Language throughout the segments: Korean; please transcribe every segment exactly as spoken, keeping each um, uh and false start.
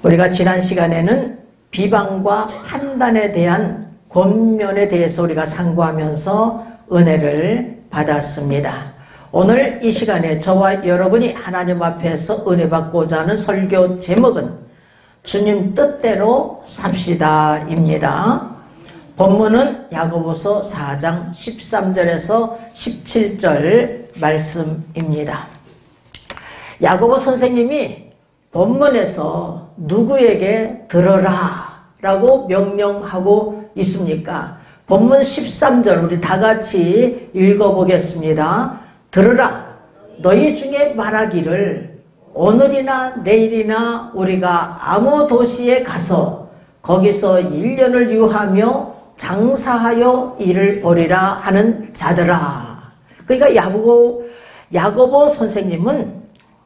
우리가 지난 시간에는 비방과 판단에 대한 권면에 대해서 우리가 상고하면서 은혜를 받았습니다. 오늘 이 시간에 저와 여러분이 하나님 앞에서 은혜 받고자 하는 설교 제목은 주님 뜻대로 삽시다 입니다. 본문은 야고보서 사 장 십삼 절에서 십칠 절 말씀입니다. 야고보 선생님이 본문에서 누구에게 들어라 라고 명령하고 있습니까? 본문 십삼 절 우리 다 같이 읽어보겠습니다. 들으라, 너희 중에 말하기를 오늘이나 내일이나 우리가 아무 도시에 가서 거기서 일 년을 유하며 장사하여 일을 벌이라 하는 자들아. 그러니까 야고보, 야고보 선생님은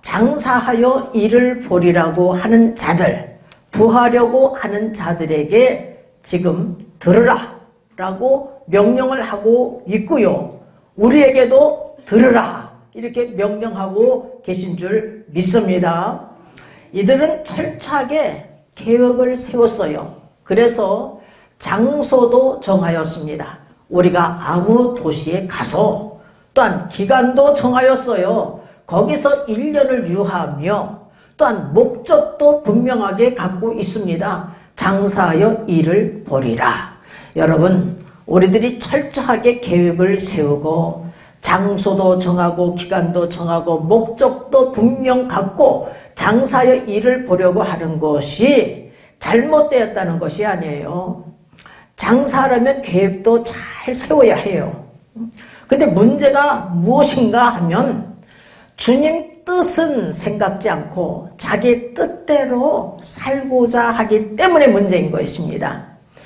장사하여 일을 벌이라고 하는 자들, 부하려고 하는 자들에게 지금 들으라 라고 명령을 하고 있고요. 우리에게도 들으라 이렇게 명령하고 계신 줄 믿습니다. 이들은 철저하게 계획을 세웠어요. 그래서 장소도 정하였습니다. 우리가 아무 도시에 가서, 또한 기간도 정하였어요. 거기서 일 년을 유하며, 또한 목적도 분명하게 갖고 있습니다. 장사하여 일을 벌이라. 여러분, 우리들이 철저하게 계획을 세우고 장소도 정하고 기간도 정하고 목적도 분명 갖고 장사하여 일을 보려고 하는 것이 잘못되었다는 것이 아니에요. 장사하려면 계획도 잘 세워야 해요. 근데 문제가 무엇인가 하면 주님 뜻은 생각지 않고 자기 뜻대로 살고자 하기 때문에 문제인 것입니다.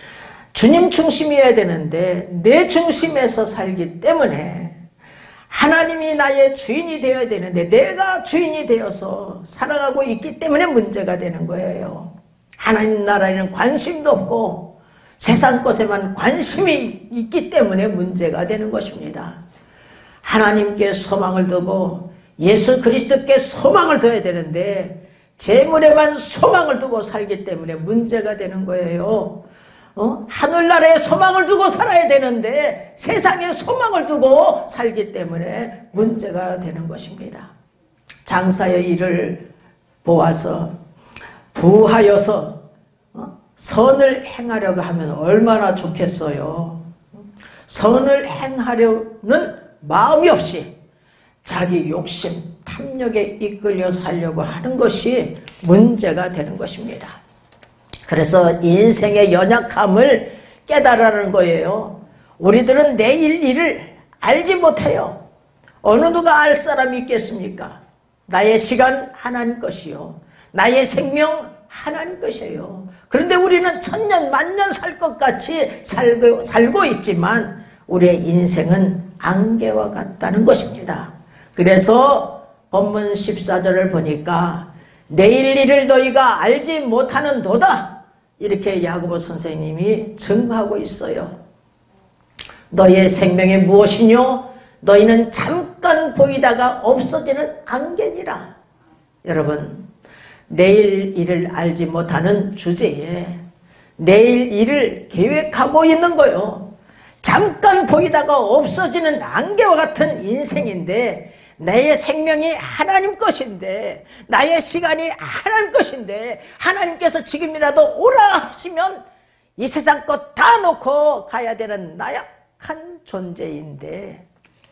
주님 중심이어야 되는데 내 중심에서 살기 때문에, 하나님이 나의 주인이 되어야 되는데 내가 주인이 되어서 살아가고 있기 때문에 문제가 되는 거예요. 하나님 나라에는 관심도 없고 세상 것에만 관심이 있기 때문에 문제가 되는 것입니다. 하나님께 소망을 두고 예수 그리스도께 소망을 둬야 되는데 재물에만 소망을 두고 살기 때문에 문제가 되는 거예요. 어? 하늘나라에 소망을 두고 살아야 되는데 세상에 소망을 두고 살기 때문에 문제가 되는 것입니다. 장사의 일을 보아서 부하여서 어? 선을 행하려고 하면 얼마나 좋겠어요. 선을 행하려는 마음이 없이 자기 욕심, 탐욕에 이끌려 살려고 하는 것이 문제가 되는 것입니다. 그래서 인생의 연약함을 깨달으라는 거예요. 우리들은 내일 일을 알지 못해요. 어느 누가 알 사람이 있겠습니까? 나의 시간 하나님 것이요, 나의 생명 하나님 것이에요. 그런데 우리는 천년 만년 살 것 같이 살고, 살고 있지만 우리의 인생은 안개와 같다는 것입니다. 그래서 본문 십사 절을 보니까 내일 일을 너희가 알지 못하는 도다, 이렇게 야고보 선생님이 증하고 있어요. 너희의 생명이 무엇이뇨? 너희는 잠깐 보이다가 없어지는 안개니라. 여러분, 내일 일을 알지 못하는 주제에 내일 일을 계획하고 있는 거요. 잠깐 보이다가 없어지는 안개와 같은 인생인데, 나의 생명이 하나님 것인데, 나의 시간이 하나님 것인데, 하나님께서 지금이라도 오라 하시면 이 세상 것 다 놓고 가야 되는 나약한 존재인데,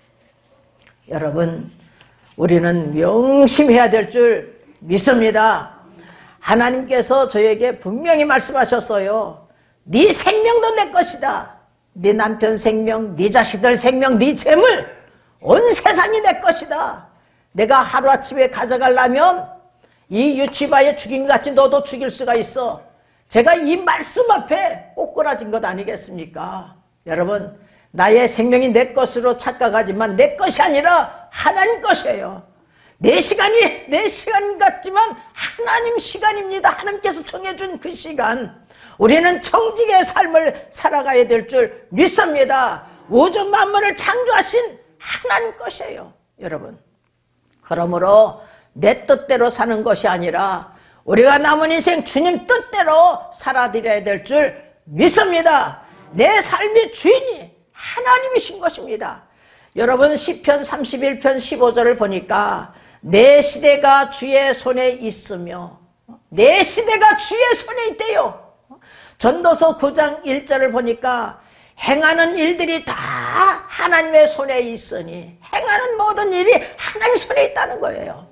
여러분, 우리는 명심해야 될 줄 믿습니다. 하나님께서 저에게 분명히 말씀하셨어요. 네 생명도 내 것이다. 네 남편 생명, 네 자식들 생명, 네 재물, 온 세상이 내 것이다. 내가 하루아침에 가져가려면 이 유치바에 죽임같이 너도 죽일 수가 있어. 제가 이 말씀 앞에 꼬꾸라진 것 아니겠습니까? 여러분, 나의 생명이 내 것으로 착각하지만 내 것이 아니라 하나님 것이에요. 내 시간이 내 시간 같지만 하나님 시간입니다. 하나님께서 정해준 그 시간, 우리는 청지기의 삶을 살아가야 될 줄 믿습니다. 우주 만물을 창조하신 하나님 것이에요, 여러분. 그러므로 내 뜻대로 사는 것이 아니라 우리가 남은 인생 주님 뜻대로 살아드려야 될 줄 믿습니다. 내 삶의 주인이 하나님이신 것입니다. 여러분 시편 삼십일 편 십오 절을 보니까 내 시대가 주의 손에 있으며 내 시대가 주의 손에 있대요. 전도서 구 장 일 절을 보니까 행하는 일들이 다 하나님의 손에 있으니 행하는 모든 일이 하나님 손에 있다는 거예요.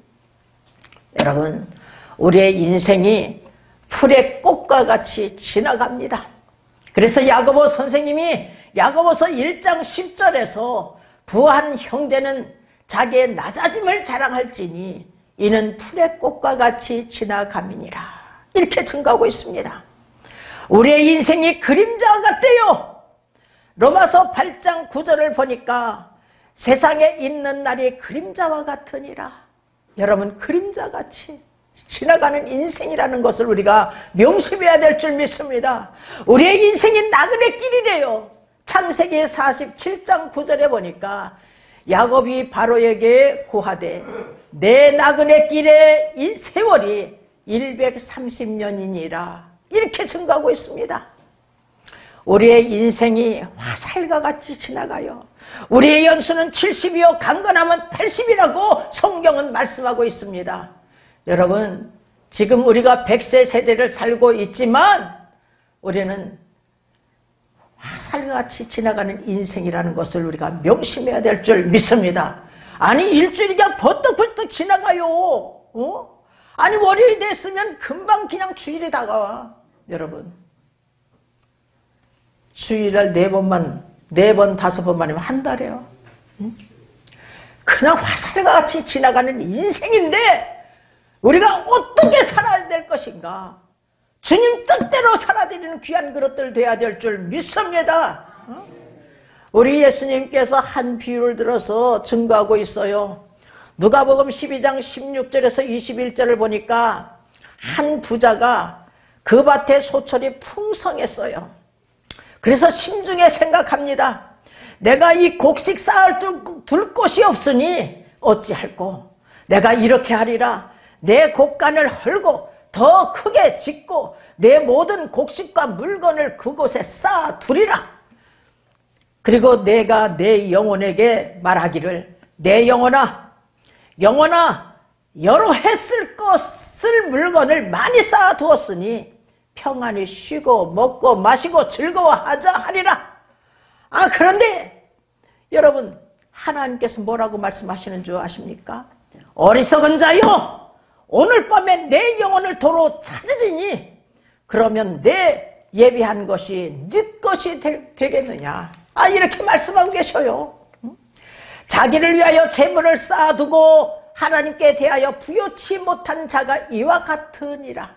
여러분 우리의 인생이 풀의 꽃과 같이 지나갑니다. 그래서 야고보 선생님이 야고보서 일 장 십 절에서 부한 형제는 자기의 낮아짐을 자랑할지니 이는 풀의 꽃과 같이 지나감이니라 이렇게 증거하고 있습니다. 우리의 인생이 그림자 같대요. 로마서 팔 장 구 절을 보니까 세상에 있는 날이 그림자와 같으니라. 여러분 그림자같이 지나가는 인생이라는 것을 우리가 명심해야 될 줄 믿습니다. 우리의 인생이 나그네 길이래요. 창세기 사십칠 장 구 절에 보니까 야곱이 바로에게 고하되 내 나그네 길의 이 세월이 백삼십 년이니라 이렇게 증거하고 있습니다. 우리의 인생이 화살과 같이 지나가요. 우리의 연수는 칠십이요 강건하면 팔십이라고 성경은 말씀하고 있습니다. 여러분 지금 우리가 백 세 세대를 살고 있지만 우리는 화살같이 지나가는 인생이라는 것을 우리가 명심해야 될 줄 믿습니다. 아니 일주일이 그냥 버떡버떡 지나가요. 어? 아니 월요일 됐으면 금방 그냥 주일이 다가와. 여러분 주일날 네 번만 네 번 다섯 번만 하면 한 달이에요. 응? 그냥 화살같이 지나가는 인생인데 우리가 어떻게 살아야 될 것인가? 주님 뜻대로 살아드리는 귀한 그릇들 돼야 될 줄 믿습니다. 우리 예수님께서 한 비유를 들어서 증거하고 있어요. 누가복음 십이 장 십육 절에서 이십일 절을 보니까 한 부자가 그 밭에 소철이 풍성했어요. 그래서 심중에 생각합니다. 내가 이 곡식 쌓을 둘 곳이 없으니 어찌할꼬? 내가 이렇게 하리라. 내 곡간을 헐고 더 크게 짓고 내 모든 곡식과 물건을 그곳에 쌓아두리라. 그리고 내가 내 영혼에게 말하기를 내 영혼아 영혼아 여러 해 쓸 것을 물건을 많이 쌓아두었으니 평안히 쉬고 먹고 마시고 즐거워하자 하리라. 아 그런데 여러분 하나님께서 뭐라고 말씀하시는 줄 아십니까? 어리석은 자여 오늘 밤에 내 영혼을 도로 찾으리니 그러면 내 예비한 것이 네 것이 되, 되겠느냐. 아 이렇게 말씀하고 계셔요. 자기를 위하여 재물을 쌓아두고 하나님께 대하여 부요치 못한 자가 이와 같으니라.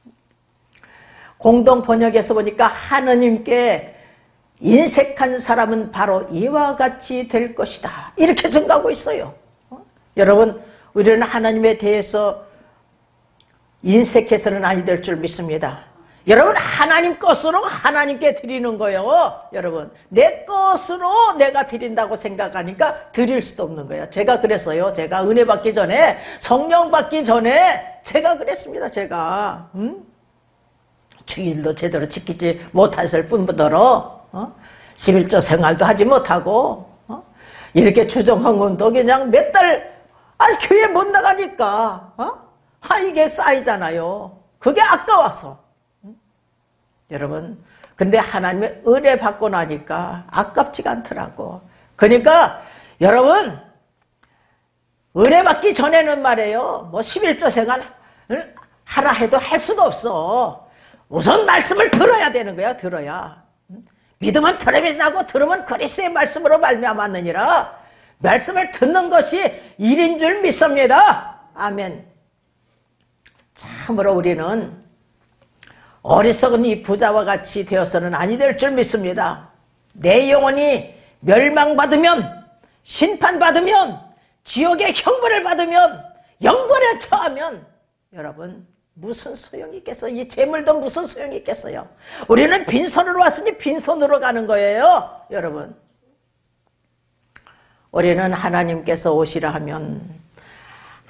공동 번역에서 보니까 하느님께 인색한 사람은 바로 이와 같이 될 것이다 이렇게 증거하고 있어요. 어? 여러분 우리는 하나님에 대해서 인색해서는 아니 될 줄 믿습니다. 여러분 하나님 것으로 하나님께 드리는 거예요. 여러분 내 것으로 내가 드린다고 생각하니까 드릴 수도 없는 거예요. 제가 그랬어요. 제가 은혜 받기 전에 성령 받기 전에 제가 그랬습니다. 제가 음? 주일도 제대로 지키지 못했을 뿐더러 어? 십일조 생활도 하지 못하고 어? 이렇게 주정헌금도 그냥 몇 달 아, 교회 못 나가니까 어? 아, 이게 쌓이잖아요. 그게 아까워서. 응? 여러분, 근데 하나님의 은혜 받고 나니까 아깝지가 않더라고. 그러니까 여러분, 은혜 받기 전에는 말이에요. 뭐 십일조 생활을 하라 해도 할 수가 없어. 우선 말씀을 들어야 되는 거야. 들어야. 믿으면 털음이 나고 들으면 그리스도의 말씀으로 말미암았느니라. 말씀을 듣는 것이 일인 줄 믿습니다. 아멘. 참으로 우리는 어리석은 이 부자와 같이 되어서는 아니 될 줄 믿습니다. 내 영혼이 멸망받으면 심판받으면 지옥의 형벌을 받으면 영벌에 처하면 여러분 무슨 소용이 있겠어요? 이 재물도 무슨 소용이 있겠어요? 우리는 빈손으로 왔으니 빈손으로 가는 거예요. 여러분 우리는 하나님께서 오시라 하면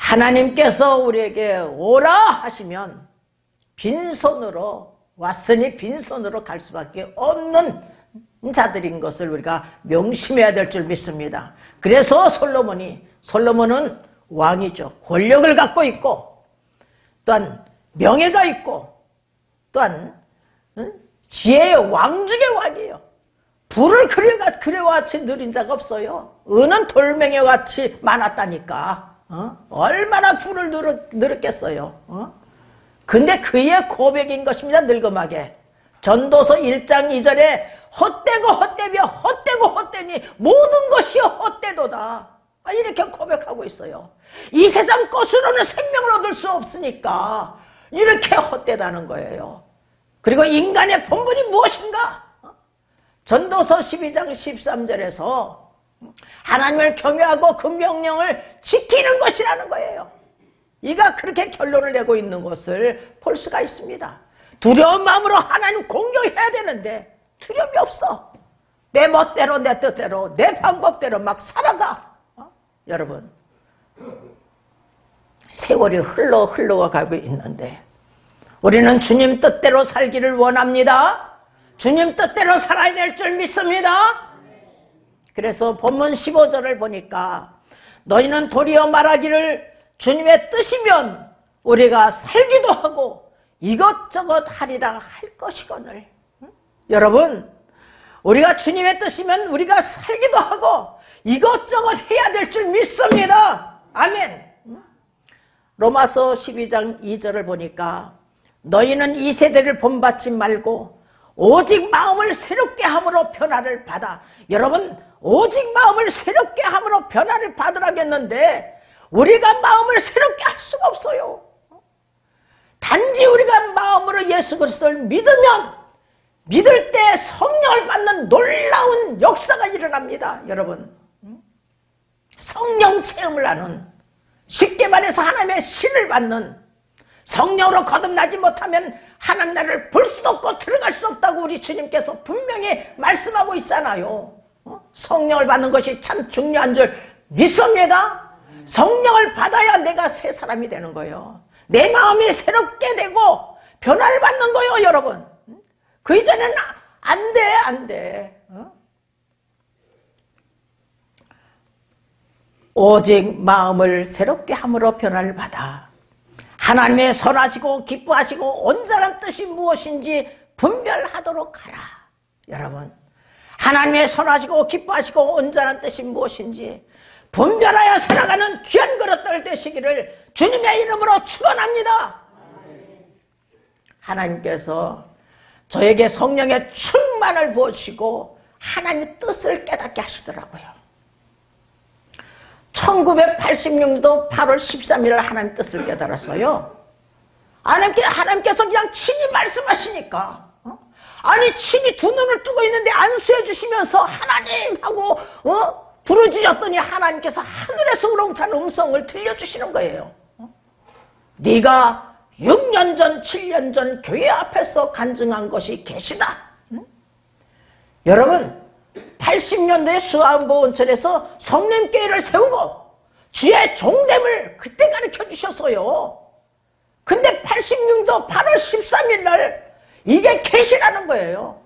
하나님께서 우리에게 오라 하시면 빈손으로 왔으니 빈손으로 갈 수밖에 없는 자들인 것을 우리가 명심해야 될 줄 믿습니다. 그래서 솔로몬이 솔로몬은 왕이죠. 권력을 갖고 있고 또한 명예가 있고 또한 지혜의 왕 중의 왕이에요. 불을 그래와 같이 누린 자가 없어요. 은은 돌멩이와 같이 많았다니까. 어? 얼마나 불을 누르, 누렸겠어요. 어? 근데 그의 고백인 것입니다. 늙음하게. 전도서 일 장 이 절에 헛되고 헛되며 헛되고 헛되니 모든 것이 헛되도다. 이렇게 고백하고 있어요. 이 세상 것으로는 생명을 얻을 수 없으니까 이렇게 헛되다는 거예요. 그리고 인간의 본분이 무엇인가? 전도서 십이 장 십삼 절에서 하나님을 경외하고 그 명령을 지키는 것이라는 거예요. 이가 그렇게 결론을 내고 있는 것을 볼 수가 있습니다. 두려운 마음으로 하나님 공경해야 되는데 두려움이 없어. 내 멋대로 내 뜻대로 내 방법대로 막 살아가. 어? 여러분 세월이 흘러 흘러가고 있는데 우리는 주님 뜻대로 살기를 원합니다. 주님 뜻대로 살아야 될 줄 믿습니다. 그래서 본문 십오 절을 보니까 너희는 도리어 말하기를 주님의 뜻이면 우리가 살기도 하고 이것저것 하리라 할 것이거늘. 응? 여러분 우리가 주님의 뜻이면 우리가 살기도 하고 이것저것 해야 될 줄 믿습니다. 아멘. 응? 로마서 십이 장 이 절을 보니까 너희는 이 세대를 본받지 말고 오직 마음을 새롭게 함으로 변화를 받아. 여러분 오직 마음을 새롭게 함으로 변화를 받으라겠는데 우리가 마음을 새롭게 할 수가 없어요. 단지 우리가 마음으로 예수 그리스도를 믿으면 믿을 때 성령을 받는 놀라운 역사가 일어납니다. 여러분 성령 체험을 하는, 쉽게 말해서 하나님의 신을 받는, 성령으로 거듭나지 못하면 하나님 나라를 볼 수도 없고 들어갈 수 없다고 우리 주님께서 분명히 말씀하고 있잖아요. 성령을 받는 것이 참 중요한 줄 믿습니다. 성령을 받아야 내가 새 사람이 되는 거예요. 내 마음이 새롭게 되고 변화를 받는 거예요. 여러분 그 이전에는 안 돼, 안 돼. 어? 오직 마음을 새롭게 함으로 변화를 받아 하나님의 선하시고 기뻐하시고 온전한 뜻이 무엇인지 분별하도록 하라. 여러분 하나님의 선하시고 기뻐하시고 온전한 뜻이 무엇인지 분별하여 살아가는 귀한 그릇들 되시기를 주님의 이름으로 축원합니다. 하나님께서 저에게 성령의 충만을 부으시고 하나님의 뜻을 깨닫게 하시더라고요. 천구백팔십육 년도 팔월 십삼일 하나님 뜻을 깨달았어요. 하나님께, 하나님께서 그냥 친히 말씀하시니까 어? 아니 친히 두 눈을 뜨고 있는데 안수해 주시면서 하나님 하고 어? 부르짖었더니 하나님께서 하늘에서 우렁찬 음성을 들려주시는 거예요. 어? 네가 육 년 전, 칠 년 전 교회 앞에서 간증한 것이 계시다. 응? 여러분 팔십 년도에 수안보 온천에서 성령교회를 세우고 주의 종됨을 그때 가르쳐 주셨어요. 근데 팔십육 년도 팔월 십삼일 날 이게 계시라는 거예요.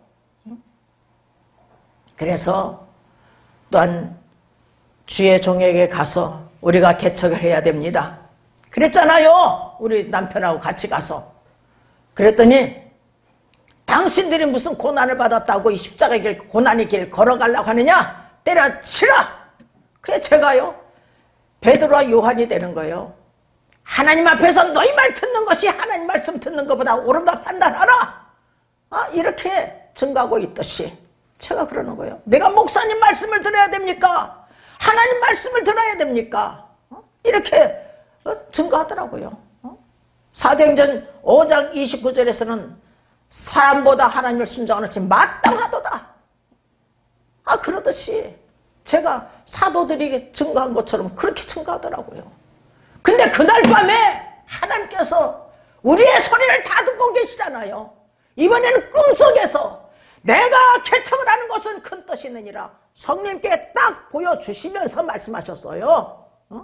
그래서 또한 주의 종에게 가서 우리가 개척을 해야 됩니다. 그랬잖아요. 우리 남편하고 같이 가서. 그랬더니 당신들이 무슨 고난을 받았다고 이 십자가의 길, 고난의 길 걸어가려고 하느냐? 때려치라! 그래 제가요 베드로와 요한이 되는 거예요. 하나님 앞에서 너희 말 듣는 것이 하나님 말씀 듣는 것보다 옳은가 판단하라. 아, 이렇게 증거하고 있듯이 제가 그러는 거예요. 내가 목사님 말씀을 들어야 됩니까? 하나님 말씀을 들어야 됩니까? 어? 이렇게 어? 증거하더라고요. 어? 사도행전 오 장 이십구 절에서는 사람보다 하나님을 순종하는 것이 마땅하도다. 아, 그러듯이 제가 사도들이 증거한 것처럼 그렇게 증거하더라고요. 근데 그날 밤에 하나님께서 우리의 소리를 다 듣고 계시잖아요. 이번에는 꿈속에서 내가 개척을 하는 것은 큰 뜻이 있느니라 성령께 딱 보여주시면서 말씀하셨어요. 어?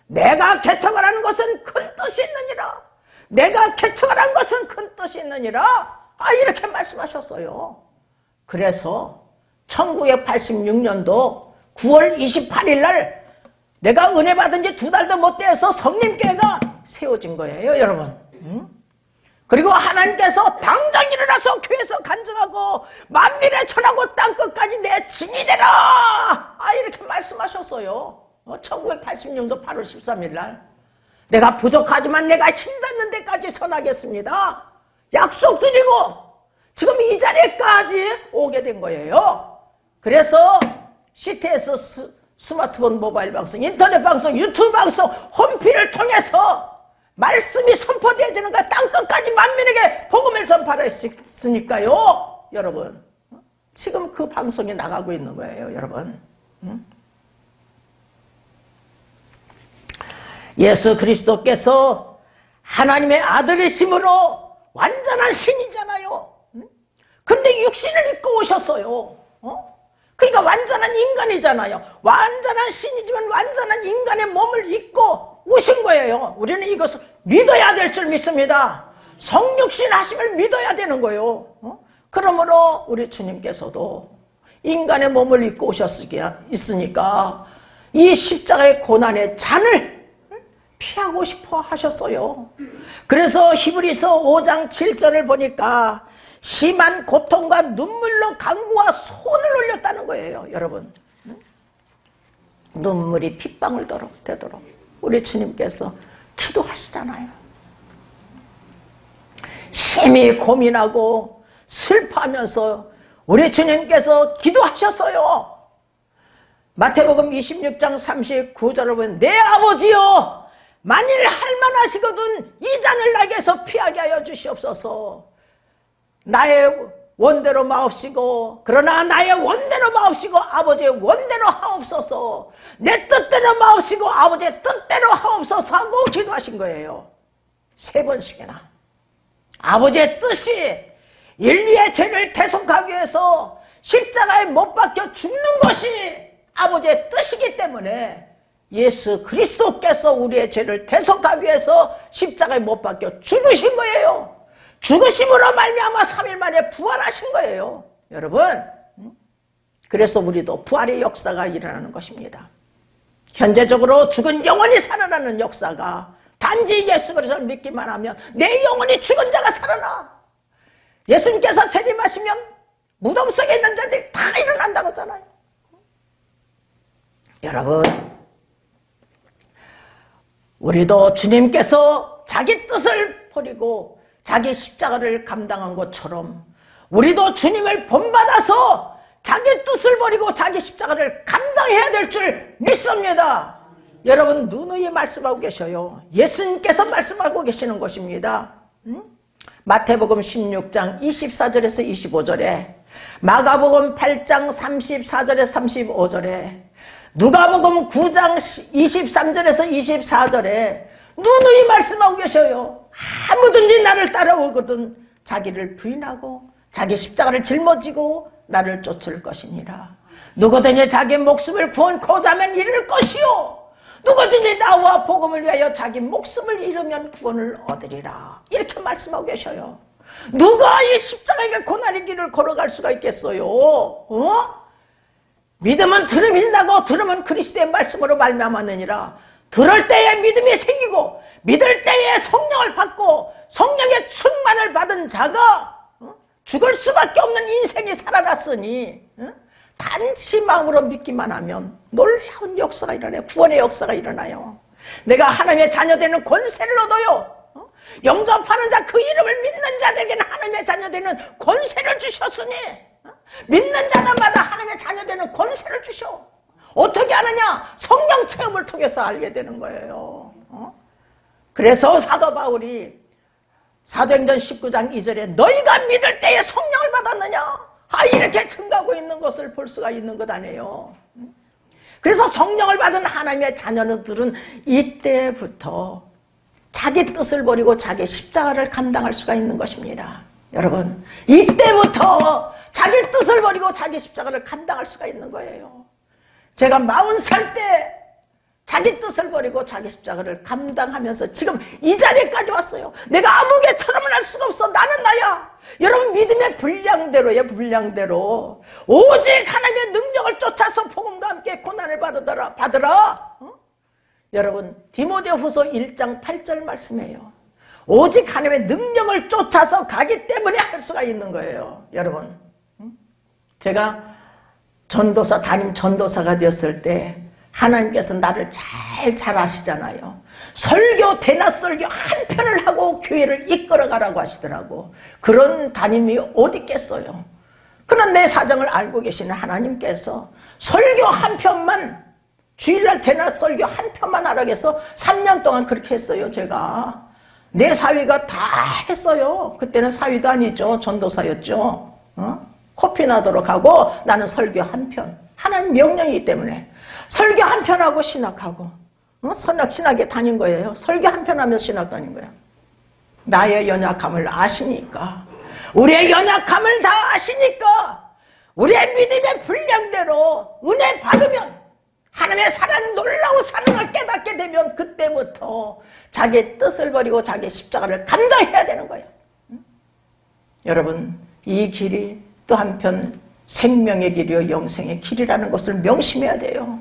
내가 개척을 하는 것은 큰 뜻이 있느니라. 내가 개척을 한 것은 큰 뜻이 있느니라. 아, 이렇게 말씀하셨어요. 그래서 천구백팔십육 년도 구월 이십팔일 날 내가 은혜 받은 지 두 달도 못 돼서 성림교회가 세워진 거예요, 여러분. 응? 그리고 하나님께서 당장 일어나서 교회에서 간증하고 만민의 천하고 땅끝까지 내 증이 되라. 아, 이렇게 말씀하셨어요. 어, 천구백팔십 년도 팔월 십삼일 날 내가 부족하지만 내가 힘닿는 데까지 전하겠습니다. 약속드리고 지금 이 자리까지 오게 된 거예요. 그래서 씨티에스 스, 스마트폰 모바일 방송, 인터넷 방송, 유튜브 방송, 홈피를 통해서 말씀이 선포되어지는 거야. 땅끝까지 만민에게 복음을 전파했으니까요. 여러분, 지금 그 방송이 나가고 있는 거예요, 여러분. 응? 예수 그리스도께서 하나님의 아들이심으로 완전한 신이잖아요. 근데 육신을 입고 오셨어요. 어? 그러니까 완전한 인간이잖아요. 완전한 신이지만 완전한 인간의 몸을 입고 오신 거예요. 우리는 이것을 믿어야 될 줄 믿습니다. 성육신 하심을 믿어야 되는 거예요. 어? 그러므로 우리 주님께서도 인간의 몸을 입고 오셨으니까 이 십자가의 고난의 잔을 피하고 싶어 하셨어요. 그래서 히브리서 오 장 칠 절을 보니까 심한 고통과 눈물로 간구와 손을 올렸다는 거예요, 여러분. 눈물이 핏방울 되도록 우리 주님께서 기도하시잖아요. 심히 고민하고 슬퍼하면서 우리 주님께서 기도하셨어요. 마태복음 이십육 장 삼십구 절을 보면 내 아버지여 만일 할만하시거든 이 잔을 나에게서 피하게 하여 주시옵소서. 나의 원대로 마옵시고 그러나 나의 원대로 마옵시고 아버지의 원대로 하옵소서. 내 뜻대로 마옵시고 아버지의 뜻대로 하옵소서 하고 기도하신 거예요. 세 번씩이나. 아버지의 뜻이 인류의 죄를 대속하기 위해서 십자가에 못 박혀 죽는 것이 아버지의 뜻이기 때문에 예수 그리스도께서 우리의 죄를 대속하기 위해서 십자가에 못 박혀 죽으신 거예요. 죽으심으로 말미암아 삼 일 만에 부활하신 거예요, 여러분. 그래서 우리도 부활의 역사가 일어나는 것입니다. 현재적으로 죽은 영혼이 살아나는 역사가 단지 예수 그리스도를 믿기만 하면 내 영혼이 죽은 자가 살아나. 예수님께서 재림하시면 무덤 속에 있는 자들이 다 일어난다고 하잖아요. 여러분, 우리도 주님께서 자기 뜻을 버리고 자기 십자가를 감당한 것처럼 우리도 주님을 본받아서 자기 뜻을 버리고 자기 십자가를 감당해야 될 줄 믿습니다. 여러분, 누누이 말씀하고 계셔요. 예수님께서 말씀하고 계시는 것입니다. 응? 마태복음 십육 장 이십사 절에서 이십오 절에, 마가복음 팔 장 삼십사 절에서 삼십오 절에, 누가복음 구 장 이십삼 절에서 이십사 절에 누누이 말씀하고 계셔요. 아무든지 나를 따라오거든 자기를 부인하고 자기 십자가를 짊어지고 나를 쫓을 것이니라. 누구든지 자기 목숨을 구원코자 하면 잃을 것이요 누구든지 나와 복음을 위하여 자기 목숨을 잃으면 구원을 얻으리라. 이렇게 말씀하고 계셔요. 누가 이 십자가의 고난의 길을 걸어갈 수가 있겠어요? 어? 믿음은 들음이 나고 들음은 그리스도의 말씀으로 말미암았느니라. 들을 때에 믿음이 생기고 믿을 때에 성령을 받고 성령의 충만을 받은 자가 죽을 수밖에 없는 인생이 살아났으니 단지 마음으로 믿기만 하면 놀라운 역사가 일어나요. 구원의 역사가 일어나요. 내가 하나님의 자녀되는 권세를 얻어요. 영접하는 자, 그 이름을 믿는 자들에게는 하나님의 자녀되는 권세를 주셨으니 믿는 자들마다 하나님의 자녀되는 권세를 주셔. 어떻게 하느냐? 성령 체험을 통해서 알게 되는 거예요. 어? 그래서 사도 바울이 사도행전 십구 장 이 절에 너희가 믿을 때에 성령을 받았느냐? 아, 이렇게 증가하고 있는 것을 볼 수가 있는 것 아니에요. 그래서 성령을 받은 하나님의 자녀들은 이때부터 자기 뜻을 버리고 자기 십자가를 감당할 수가 있는 것입니다. 여러분, 이때부터 자기 뜻을 버리고 자기 십자가를 감당할 수가 있는 거예요. 제가 마흔 살 때 자기 뜻을 버리고 자기 십자가를 감당하면서 지금 이 자리까지 왔어요. 내가 아무 개처럼은 할 수가 없어. 나는 나야. 여러분 믿음의 분량대로의 분량대로 오직 하나님의 능력을 쫓아서 복음과 함께 고난을 받으라. 받으라. 어? 여러분 디모데후서 일 장 팔 절 말씀이에요. 오직 하나님의 능력을 쫓아서 가기 때문에 할 수가 있는 거예요. 여러분 제가 전도사 담임 전도사가 되었을 때 하나님께서 나를 잘 잘 아시잖아요. 설교 대낮 설교 한 편을 하고 교회를 이끌어가라고 하시더라고. 그런 담임이 어디 있겠어요. 그런 내 사정을 알고 계시는 하나님께서 설교 한 편만 주일날 대낮 설교 한 편만 하라고 해서 삼 년 동안 그렇게 했어요. 제가 내 사위가 다 했어요. 그때는 사위도 아니죠. 전도사였죠. 어? 코피 나도록 하고 나는 설교 한 편. 하나님 명령이기 때문에 설교 한 편 하고 신학하고 어? 선악 신학에 다닌 거예요. 설교 한 편 하면서 신학 다닌 거예요. 나의 연약함을 아시니까 우리의 연약함을 다 아시니까 우리의 믿음의 분량대로 은혜 받으면 하나님의 사랑 놀라운 사랑을 깨닫게 되면 그때부터 자기의 뜻을 버리고 자기의 십자가를 감당해야 되는 거예요. 응? 여러분 이 길이 또 한편 생명의 길이요 영생의 길이라는 것을 명심해야 돼요.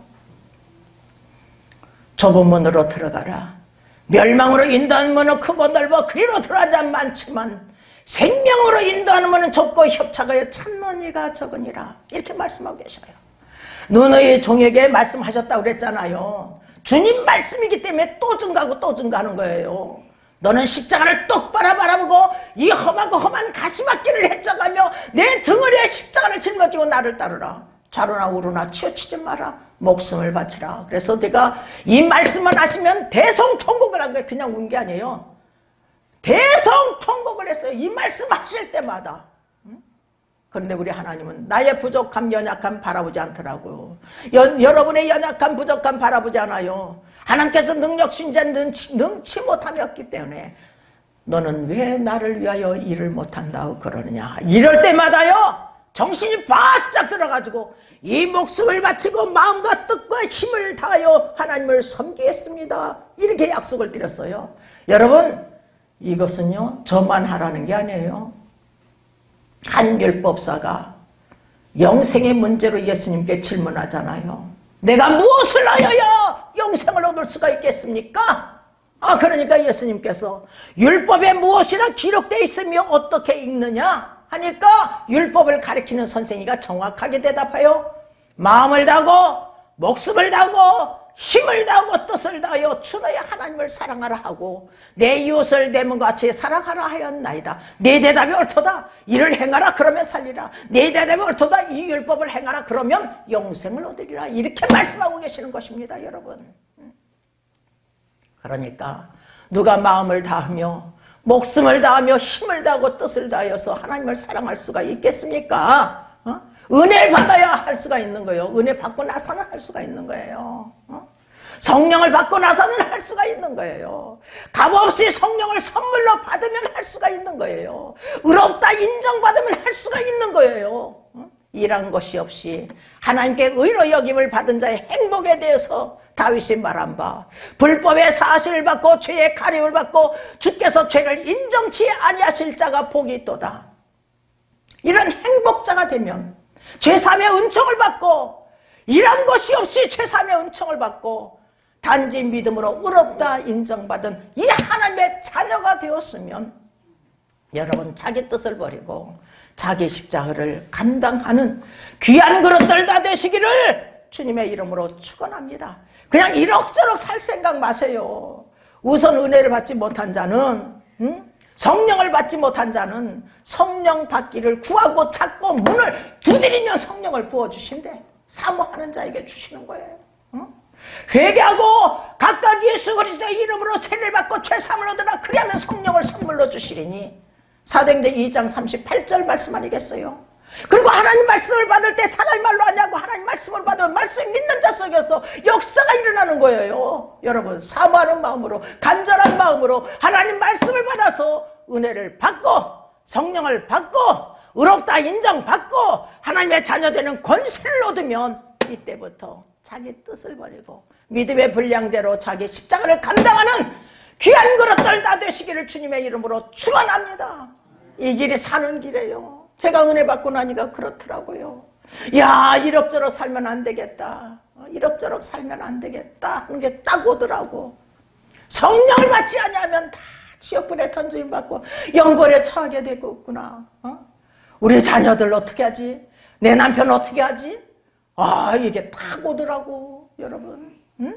좁은 문으로 들어가라. 멸망으로 인도하는 문은 크고 넓어 그리로 들어가자 많지만 생명으로 인도하는 문은 좁고 협착하여 찾는 이가 적으니라. 이렇게 말씀하고 계셔요. 너의 종에게 말씀하셨다고 그랬잖아요. 주님 말씀이기 때문에 또 증가하고 또 증가하는 거예요. 너는 십자가를 똑바로 바라보고 이 험하고 험한 가시밭길을 헤쳐가며 내 등허리에 십자가를 짊어지고 나를 따르라. 좌로나 우로나 치우치지 마라. 목숨을 바치라. 그래서 제가 이 말씀만 하시면 대성통곡을 한 거예요. 그냥 운 게 아니에요. 대성통곡을 했어요. 이 말씀 하실 때마다. 그런데 우리 하나님은 나의 부족함, 연약함 바라보지 않더라고요. 여, 여러분의 연약함, 부족함 바라보지 않아요. 하나님께서 능력신자 능치, 능치 못함이었기 때문에 너는 왜 나를 위하여 일을 못한다고 그러느냐. 이럴 때마다요 정신이 바짝 들어가지고 이 목숨을 바치고 마음과 뜻과 힘을 다하여 하나님을 섬기겠습니다. 이렇게 약속을 드렸어요. 여러분 이것은요 저만 하라는 게 아니에요. 한 율법사가 영생의 문제로 예수님께 질문하잖아요. 내가 무엇을 하여야 영생을 얻을 수가 있겠습니까? 아 그러니까 예수님께서 율법에 무엇이나 기록되어 있으며 어떻게 읽느냐 하니까 율법을 가르치는 선생이가 정확하게 대답해요. 마음을 다하고 목숨을 다하고 힘을 다하고 뜻을 다하여 주 너의 하나님을 사랑하라 하고 내 이웃을 내 몸과 같이 사랑하라 하였나이다. 내 대답이 옳도다. 이를 행하라 그러면 살리라. 내 대답이 옳도다. 이 율법을 행하라 그러면 영생을 얻으리라. 이렇게 말씀하고 계시는 것입니다. 여러분. 그러니까 누가 마음을 다하며 목숨을 다하며 힘을 다하고 뜻을 다하여서 하나님을 사랑할 수가 있겠습니까? 어? 은혜를 받아야 할 수가 있는 거예요. 은혜 받고 나서는 할 수가 있는 거예요. 어? 성령을 받고 나서는 할 수가 있는 거예요. 값없이 성령을 선물로 받으면 할 수가 있는 거예요. 의롭다 인정받으면 할 수가 있는 거예요. 어? 이란 것이 없이 하나님께 의로 여김을 받은 자의 행복에 대해서 다윗이 말한 바 불법의 사실을 받고 죄의 가림을 받고 주께서 죄를 인정치 아니하실 자가 복이 있도다. 이런 행복자가 되면 죄사함의 은총을 받고 이런 것이 없이 죄사함의 은총을 받고 단지 믿음으로 의롭다 인정받은 이 하나님의 자녀가 되었으면 여러분 자기 뜻을 버리고 자기 십자가를 감당하는 귀한 그릇들 다 되시기를 주님의 이름으로 축원합니다. 그냥 이럭저럭 살 생각 마세요. 우선 은혜를 받지 못한 자는 응? 성령을 받지 못한 자는 성령 받기를 구하고 찾고 문을 두드리면 성령을 부어주신대. 사모하는 자에게 주시는 거예요. 응? 회개하고 각각 예수 그리스도의 이름으로 세례를 받고 죄사함을 얻으라. 그리하면 성령을 선물로 주시리니 사도행전 이 장 삼십팔 절 말씀 아니겠어요? 그리고 하나님 말씀을 받을 때 사람의 말로 하냐고 하나님 말씀을 받으면 말씀 믿는 자 속에서 역사가 일어나는 거예요. 여러분 사모하는 마음으로 간절한 마음으로 하나님 말씀을 받아서 은혜를 받고 성령을 받고 의롭다 인정받고 하나님의 자녀되는 권세를 얻으면 이때부터 자기 뜻을 버리고 믿음의 분량대로 자기 십자가를 감당하는 귀한 그릇들 다 되시기를 주님의 이름으로 축원합니다. 이 길이 사는 길이에요. 제가 은혜 받고 나니까 그렇더라고요. 야, 이럭저럭 살면 안 되겠다. 이럭저럭 살면 안 되겠다 하는 게 딱 오더라고. 성령을 받지 않으면 다 지옥불에 던짐 받고 영벌에 처하게 되고 있구나. 어? 우리 자녀들 어떻게 하지? 내 남편 어떻게 하지? 아, 이게 딱 오더라고, 여러분. 응?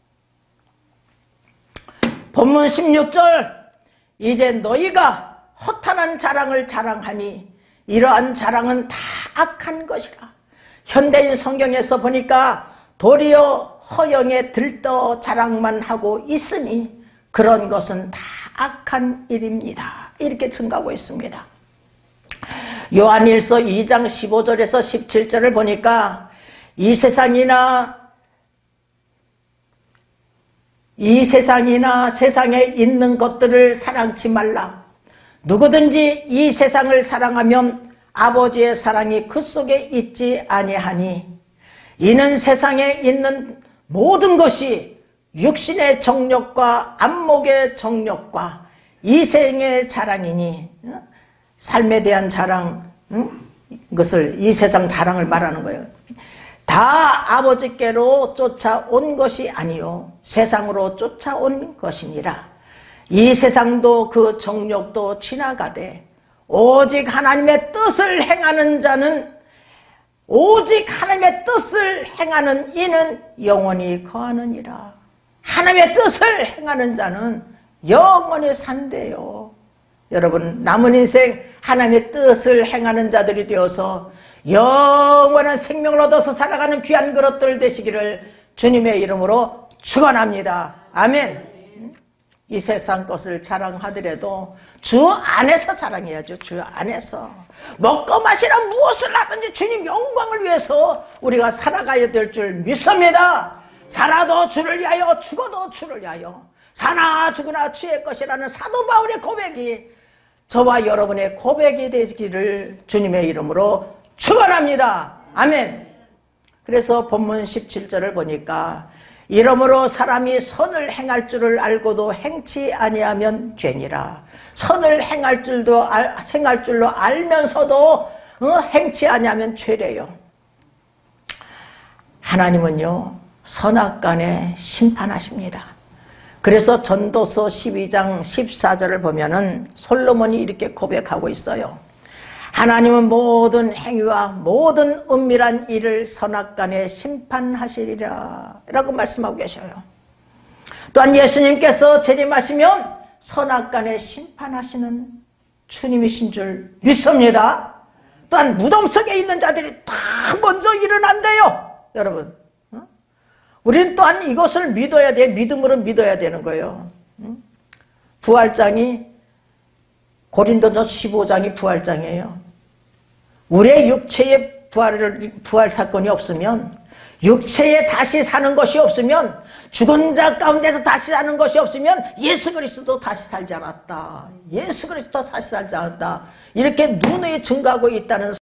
본문 십육 절, 이제 너희가 허탄한 자랑을 자랑하니 이러한 자랑은 다 악한 것이라. 현대인 성경에서 보니까 도리어 허영에 들떠 자랑만 하고 있으니 그런 것은 다 악한 일입니다. 이렇게 증가하고 있습니다. 요한일서 이 장 십오 절에서 십칠 절을 보니까 이 세상이나 이 세상이나 세상에 있는 것들을 사랑치 말라. 누구든지 이 세상을 사랑하면 아버지의 사랑이 그 속에 있지 아니하니 이는 세상에 있는 모든 것이 육신의 정욕과 안목의 정욕과 이생의 자랑이니, 삶에 대한 자랑, 이것을 이 세상 자랑을 말하는 거예요. 다 아버지께로 쫓아온 것이 아니요 세상으로 쫓아온 것이니라. 이 세상도 그 정욕도 지나가되 오직 하나님의 뜻을 행하는 자는 오직 하나님의 뜻을 행하는 이는 영원히 거하느니라. 하나님의 뜻을 행하는 자는 영원히 산대요. 여러분, 남은 인생 하나님의 뜻을 행하는 자들이 되어서 영원한 생명을 얻어서 살아가는 귀한 그릇들 되시기를 주님의 이름으로 축원합니다. 아멘. 이 세상 것을 자랑하더라도 주 안에서 자랑해야죠. 주 안에서. 먹고 마시라 무엇을 하든지 주님 영광을 위해서 우리가 살아가야 될 줄 믿습니다. 살아도 주를 위하여 죽어도 주를 위하여 사나 죽으나 주의 것이라는 사도 바울의 고백이 저와 여러분의 고백이 되기를 주님의 이름으로 축원합니다. 아멘. 그래서 본문 십칠 절을 보니까 이러므로 사람이 선을 행할 줄을 알고도 행치 아니하면 죄니라. 선을 행할 줄도 알, 행할 줄로 알면서도 어, 행치 아니하면 죄래요. 하나님은요 선악간에 심판하십니다. 그래서 전도서 십이 장 십사 절을 보면은 솔로몬이 이렇게 고백하고 있어요. 하나님은 모든 행위와 모든 은밀한 일을 선악간에 심판하시리라 라고 말씀하고 계셔요. 또한 예수님께서 재림하시면 선악간에 심판하시는 주님이신 줄 믿습니다. 또한 무덤 속에 있는 자들이 다 먼저 일어난대요. 여러분, 우리는 또한 이것을 믿어야 돼. 믿음으로 믿어야 되는 거예요. 부활장이 고린도전서 십오 장이 부활장이에요. 우리의 육체의 부활을, 부활 사건이 없으면, 육체에 다시 사는 것이 없으면, 죽은 자 가운데서 다시 사는 것이 없으면 예수 그리스도 다시 살지 않았다. 예수 그리스도 다시 살지 않았다. 이렇게 누누이 증거하고 있다는